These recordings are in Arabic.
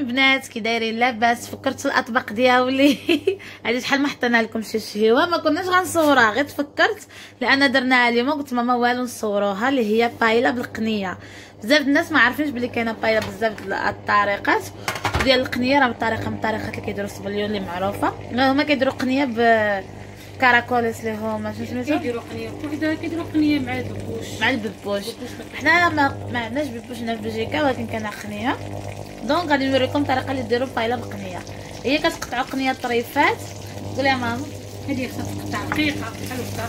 البنات كي دايرين لاباس؟ فكرت في الاطباق ديالي هذه شحال ما حطينا لكم شي شهيوه ما كناش غنصورها، غير تفكرت لان درناها اليوم قلت ماما والو نصوروها، اللي هي بايله بالقنيه. بزاف الناس ما عارفينش بلي كاينه بايله بزاف الطريقات ديال القنيه، راه بطريقه من الطريقات اللي كيديروا الصبليون اللي معروفه. هما كيديروا قنيه كراكوليس اللي هما شنو سميتو، كيديروا قنيه وحده، كيديروا قنيه مع الببوش. مع الببوش. حنا ما عندناش ببوش هنا في بلجيكا، ولكن كاينه قنيه. دونك غادي نوريكم الطريقه اللي ديروا بايله بالقنيه. هي كتقطعوا قنيه طريفات. قولي يا ماما. هذه خاصها تقطع رقيقه بحال هكا.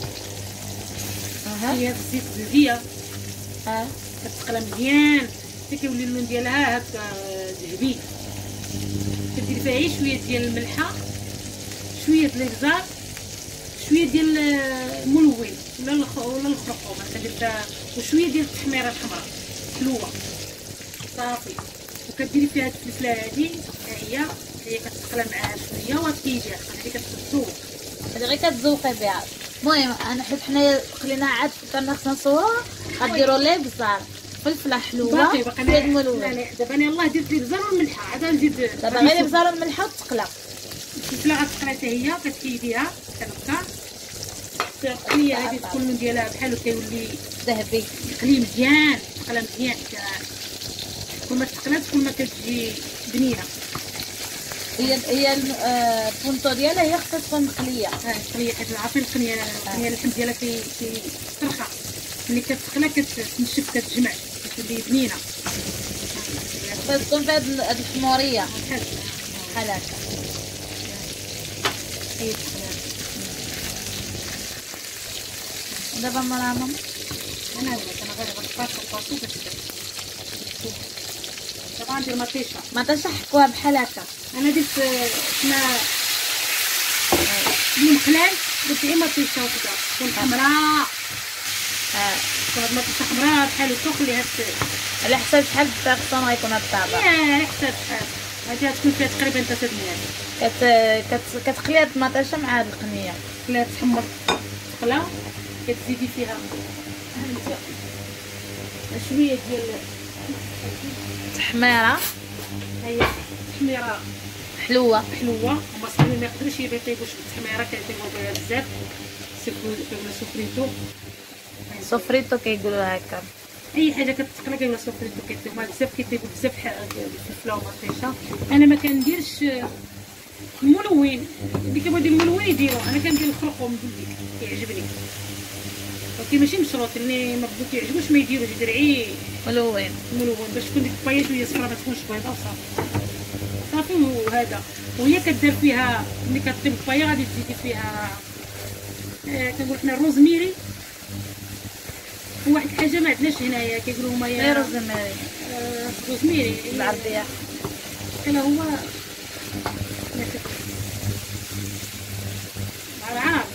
هي الزيت الزبيه كتقلى مزيان حتى كيولي اللون ديالها هكا ذهبي. كديري فيها غير شويه ديال الملحه، شويه ديال الابزار، شويه ديال الملون ولا الخرقوم كدير فيها، وشويه ديال التحميره الحمراء حلوه صافي. وكديري فيها الفلفله هذه هي كتقلى معاها شويه وكيجي هذه كتذوق، هذه غير كتذوقي بها. المهم انا حيت حنايا قلنا عاد فكرنا خصنا نصورها، غديروا ليه بزار فلفله حلوه شويه الملون. لا دابا انا يلاه درت البزار والملحه، عاد نزيد دابا غير البزار والملحه وتقلى. الفلفله غتقلى حتى هي كتكيديها بحال هكا. القنيه هذه تكون اللون ديالها بحال كيولي ذهبي، تقلي مزيان، تقلى مزيان. كل ما تقلات كل ما كتجي بنينه. هي البونطو ديالها هي خصها تكون مقليه. مقليه حيت عارفين القنيه اللحم ديالها كيترخى، ملي كتقلى كتنشف كتجمع كتولي بنينه. خصها تكون فيها هاد الحموريه بحال هكا. دابا ماما انا غير غنطاسو باش دابا ندير مطيشه حكوها بحال هكا. انا درت حنا المقلال درت غير مطيشه وكذا تكون حمراء. هاد المطيشه حمراء بحال هكا وخليها على حساب شحال البيرسون غيكون هاد الطابق. على حساب شحال هادي غتكون فيها تقريبا 3 ديال كتقلي هاد المطيشه مع هاد القنيه. خليها تحمر تقلى، كتزيدي فيها شويه ديال التحميره. هي تحميره حلوه هما صحابي ما يقدروش يطيبوش بالتحميره، كيطيبوا بها بزاف سوفريتو كيقولوا هكا. اي حاجه كتقلى كيقولوا سوفريتو، كيطيبوها بزاف بزاف الفلفله ومطيشه. انا ما كنديرش الملون، اللي كيبغيو يديروا الملون يديروا، انا كندير الخرقوم كيعجبني، ولكن ماشي مشروط اللي ما بغاو كيعجبوش ما يديروش، يدير غير ملون باش تكون ديك البايه شويه صفرا ما تكونش بيضاء صافي. وهذا وهي كدير فيها ملي كطيب البايه غادي تزيدي فيها كنقول حنا الروزميري. وواحد الحاجه ما عندناش هنايا كيقولوا هما غير روزميري بالعربيه كلا هو العرب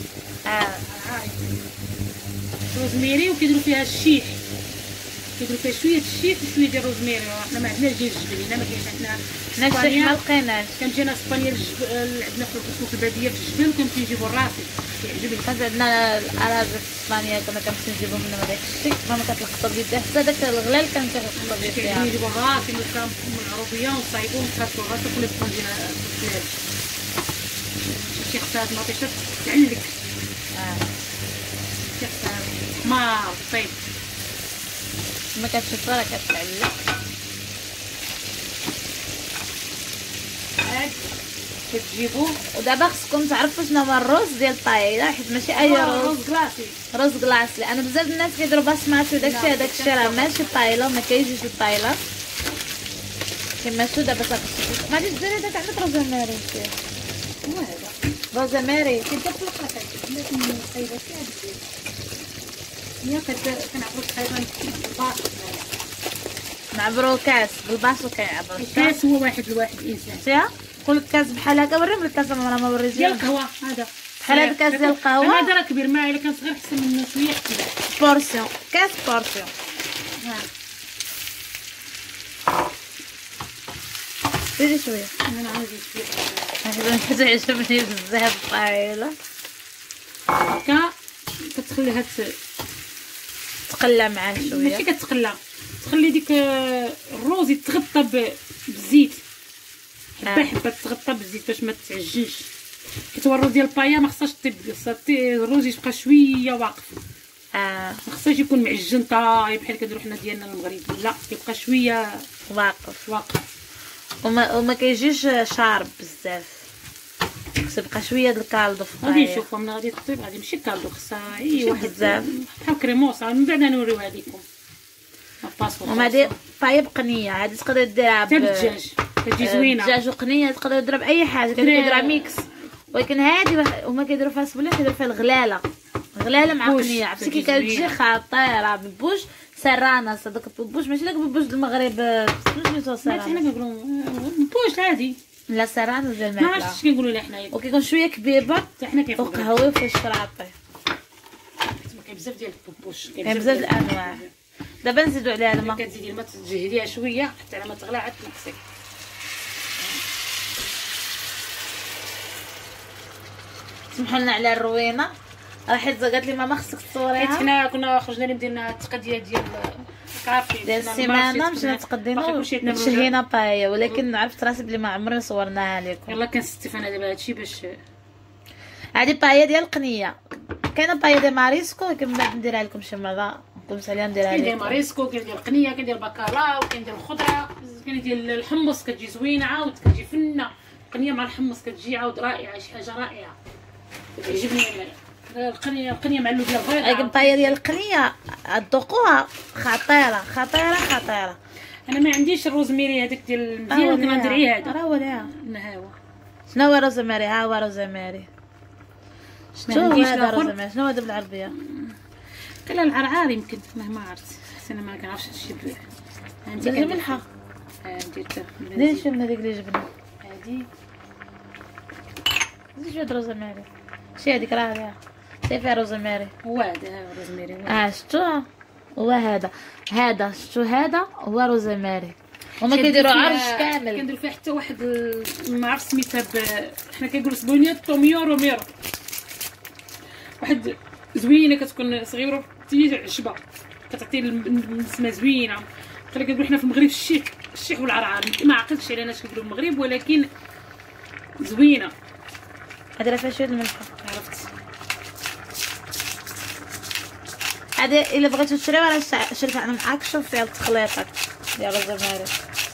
روزميري. وكيديروا فيها الشيح، كيديروا فيها شويه الشيح وشويه ديال الروزميري. حنا ما عندناش ديال الجبل هنا، ما كاينش. حنا الشيح ما لقيناش. كنجينا اسبانيا عندنا في الباديه في الجبل وكنمشي نجيبو الراسي كيعجبني. كانت عندنا الاراضي في اسبانيا كنا كنمشي نجيبو منهم هذاك الشيء، ماما كتلخبط بيدها حتى داك الغلال كان كيلخبط بيدها. كيعجبني نجيبو الراسي من العربيه ونصايبو ونكسرو الراس وكل تكون جينا في البلاد. شي خصها هاد المطيشه تعلك شي خصها حمار طيب ما كتشوف راه كتعلق. كتجيبوه. ودابا خصكم تعرفوا شنو هو الروز ديال الطايله، حيت ماشي اي روز. روز كلاصي لان بزاف الناس كيديروا بصماتي وداكشي راه ماشي طايله وما كيجيش الطايله كيما شو. دابا صافي ما غاديش ديري داك عندك روزماري. هو هذا روزماري كيدير في القطع الناس من الطيبه كدير هي كنعبرو تقريبا بالباص. نعبرو كاس بالباص وكيعبر الكاس هو واحد لواحد الانسان. شتيها كل كاس بحال هكا. وريهم الكاس راه ما وريتيش ديال القهوه هذا بحال هذا الكاس ديال القهوه. هذا راه كبير، ما الا كان صغير احسن منه شويه كبير. بورسيون كاس بورسيون. زيدي شويه. انا عندي شويه حيت تعجبني بزاف الطايله هكا. كتخليها تقلى معاه شويه. ماشي كتقلى، تخلي ديك الروز يتغطى بالزيت حبه حبه تغطى بالزيت باش ما تعجنش، حيت هو الروز ديال البايا ما خصهاش طيب، خصها الروز يبقى شويه واقف، ما خصهاش يكون معجن طايب بحال كنديرو حنا ديالنا المغربي، لا يبقى شويه واقف وما كيجيش شارب بزاف، خصو يبقى شويه د الكالدو في غادي الطايب. نشوفوا من غادي تطيب، غادي ماشي كالدو، خصها اي واحد بزاف بحال كريموسه، من بعد نوريوها لكم. وما هادي طايب قنيه، هادي تقدر ديرها حتى الدجاج كتجي زوينه، دجاج وقنيه، تقدر تضرب اي حاجه، كيديرها ميكس. ولكن هادي هما كيديروا فيها سبله، كيديروا فيها الغلاله مع قنيه، عرفتي كي كتجي خطيره. ببوش سرانا صدق، ببوش ماشي داك ببوش المغرب، سميتو سرانا، حنا كنقولوا بوش العادي، لا سرانا ديال ما الماكله، عرفتش كنقولوا لها حنايا، وكيكون شويه كبيبه حتى حنا كيفوق وقهوي وفيه الشراطي، كاين بزاف ديال البوش، كاين بزاف الانواع. دابا نزيدو عليها الماء، كتزيدي الماء تجهديها شويه حتى على ما تغلى عاد تنقصي. سمحوا لنا على الروينه، راه حيت قالت لي ماما خصك حيت تصوريها، حنا كنا خرجنا لي بدينا التقديه ديال كافي ديال السيمانه مشينا تقدينا وتشهينا بايا، ولكن عرفت راسي بلي ما عمري صورناها لكم. يلا كنستف انا دابا هادشي باش هادي بايا ديال القنيه، كاينه بايا ديال ماريسكو، ولكن من بعد نديرها لكم شي مره، نكون عليها نديرها كاين ديال لكم. ماريسكو، كاين ديال القنيه، كاين ديال البكالاو، كاين ديال الخضره، كاين ديال الحمص كتجي زوينه عاود كتجي فنه، القنيه مع الحمص كتجي عاود رائعه، شي حاجه رائعه كتعجبني القنيه مع اللوبيا البيضاء. لكن بايا ديال القنيه ذوقوها خطيره. انا ما عنديش الروزميري هذاك ديال المزيان، ولكن غندير غير هذا، راه هو ليها. ها هو شنو هو روزماري؟ ها هو روزماري، شنو هذا روزماري؟ شنو هذا بالعربيه؟ قال العرعار يمكن، ما عرفت، انا ما كنعرفش هادشي عندي دير ملحه، ندير حتى دير شي من هذيك اللي جبنا، هادي زيد شويه روزماري، شي هذيك راه عليها، شي فيها روزماري. هو هذا، ها هو روزميري، شتو هو هذا شتو هذا هو روزماري، هما كيديروا عرش كامل، كنديروا فيه حتى واحد ما عرفت سميتها حنا كنقولوا سبونيتو روميرو، واحد زوينه كتكون صغيره تي عشبه، كتعطي النسمه زوينه، بحال كنقولوا حنا في المغرب الشيح والعرعار، ما عقلتش على اش كنقولوا المغرب، ولكن زوينه. هادي فيها شويه الملح، عرفت هادي الا بغيتو تشريوها راه شريتها انا معاك، شوف فيها التخليطات ديال الروزماري.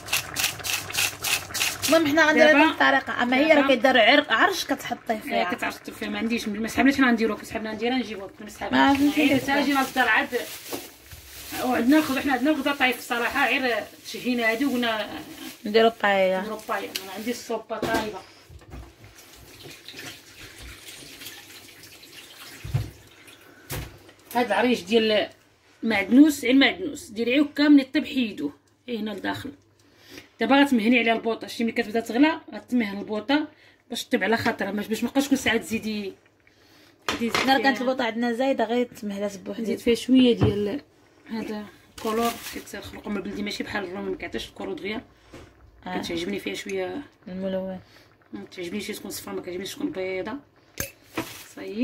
المهم حنا غنديرها بهاد الطريقه، اما هي راه كيدار عرش كتحطيه فيها، كتعرف فيها، ما عنديش ما سحبناش حنا نديروها، كنسحبنا نديرها نجيبوها ما ما سحبناش فهمتيش حتى جينا للدار عاد، وعندنا الخضره طايف الصراحه، غير تشهينا هادي وقلنا نديرو بايا. نديرو بايا. انا عندي الصوبه طايبه، هاد العريش ديال المعدنوس، المعدنوس ديريه كامل يطيب حيدوه هنا لداخل. دابا غتمهني عليها البوطه، شتي ملي كتبدا تغلى غتمهن البوطه باش طيب على خاطرها، باش مابقاش كل ساعه تزيدي. حنا كانت البوطه عندنا زايده غير تمهلات بوحدها، زيد فيها شويه ديال هذا كولور كتخلقوا من البلدي، ماشي بحال الرومي ما كيعطيش الكولور دغيا، كتعجبني فيها شويه الملون، ما تعجبنيش تكون صفرا، ما كتعجبنيش تكون بيضاء. صايي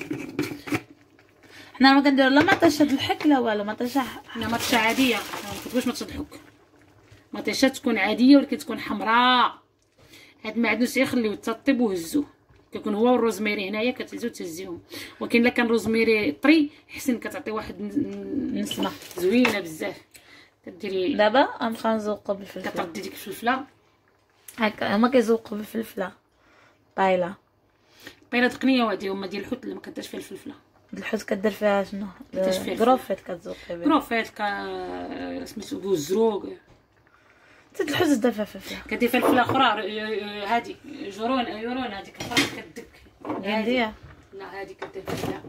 حنا ما كنديروا لا مطيشه د الحك لا والو، مطيشه حنا مطيشه عاديه، ما كتبغيش ما تضحك، مطيشه تكون عاديه ولكن تكون حمراء. هاد المعدنوس يخليوه تطيب وهزوه، كيكون هو والروزميري هنايا كتهزو تهزيهم، ولكن الا كان روزميري طري حسن كتعطي واحد نسمه زوينه بزاف. كديري دابا غنبقاو نزوقو بالفلفله، كتردي ديك الفلفله هكا هما كيزوقوا بالفلفله بايله تقنيه، وهادي هما ديال الحوت اللي ما كديرش فيها الفلفله. الحوت كدير فيها شنو؟ كروفيت كتزوقي بها، كروفيت سميتو بوزروق، زيد الحوت دير فيها فلفله، كدير فيها الفلفله اخرى هادي يورون هاديك اخرى كدك هاديه، لا هادي كدير فيها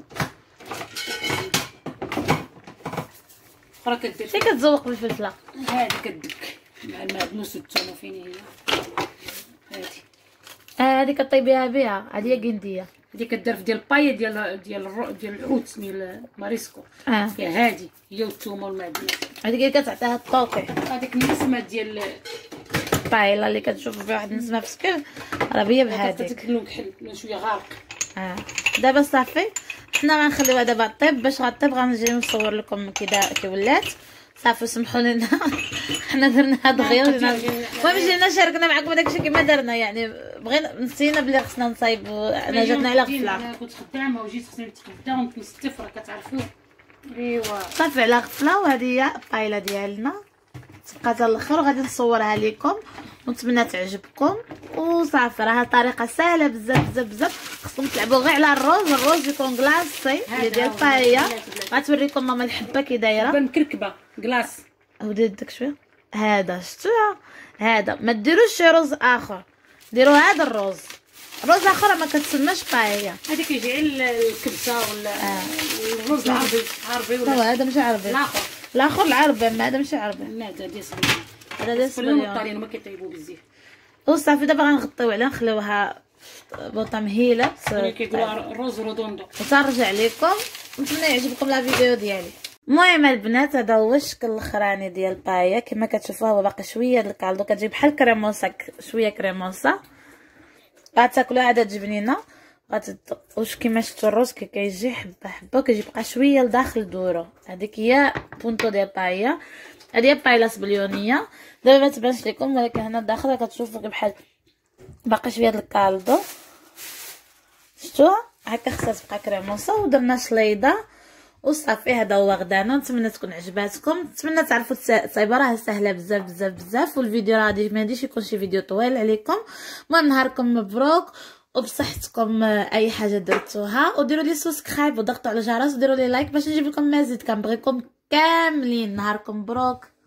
اخرى كدير شي كتزوق بالفلفله، هادي كدك مع المعدنوس والثوم. فين هي هادي كطيبيها بها، هادي هي قنديه، هادي كدير في ديال البايا ديال الحوت ديال ماريسكو، فيها هادي هي والثوم والمعدنوس، هاديك اللي كتعطيها الطوكي، هذيك النسمه ديال بايلا اللي كتشوف فيها واحد النسمه في السكر راه هي بهاديك، اللون كحل اللون شويه غارق. دابا صافي حنا غنخليوها دابا طيب، باش غطيب غنجي نصور لكم كي ولات صافي سمحوا لنا حنا درنا دغيا المهم جينا شاركنا معكم داكشي كما درنا، يعني بغينا نسينا بلي خصنا نصايبوا، انا جاتنا على غفله. انا كنت خدامه وجيت خصني نتغدا ونستف، راه كتعرفوا. ايوا صافي على غفله. وهذه هي الطايله ديالنا، تبقى حتى الاخر وغادي نصورها لكم ونتمنى تعجبكم. وصافي راه طريقه سهله بزاف بزاف بزاف. خصكم تلعبوا غير على الروز يكون كلاصي ديال الطايه. غتوريكم ماما الحبه كي دايره مكركبه كلاص. ودير داك شويه هذا شفتوها، هذا ما ديروش شي رز اخر، ديروا هذا الرز اخر ما كتسماش طايه. هذا كيجي على الكبسه ولا الرز العربي ولا هو هذا ماشي عربي، الاخر العربي، اما هذا ماشي عربي. لا هذا ديال صبيان، هذا ديال صبيان. الطالين ما كيطيبوا بزاف. وصافي دابا غنغطيو عليها نخليوها بوطه مهيله كيقولوا الرز رودوندو. وترجع لكم. نتمنى يعجبكم لا فيديو ديالي. المهم البنات هذا هو الشكل الاخراني ديال البايه كما كتشوفوها. هو باقي شويه د الكالدو، كتجي بحال كريموسا، شويه كريموسا. غتاكلوها عاد تجبنينه واش كيما شفتوا الروز كيجي حبه حبه وكيجي بقى شويه لداخل دورو. هذيك هي بونطو ديال البايه. هذه هي بايلا سبليونيه. دابا ما تبانش لكم ولكن هنا داخل كتشوفوا بحال باقي شويه د الكالدو. شفتوها هكا خصها تبقى كريموسا. ودرنا شليضه وصافي. هذا هو غدانا. نتمنى تكون عجباتكم، نتمنى تعرفوا الصايبه راه سهله بزاف بزاف بزاف. والفيديو راه غادي ما غاديش يكون شي فيديو طويل عليكم. المهم نهاركم مبروك وبصحتكم اي حاجه درتوها. وديروا لي سبسكرايب وضغطوا على الجرس وديروا لي لايك باش نجيب لكم مزيد. كنبغيكم كاملين. نهاركم مبروك.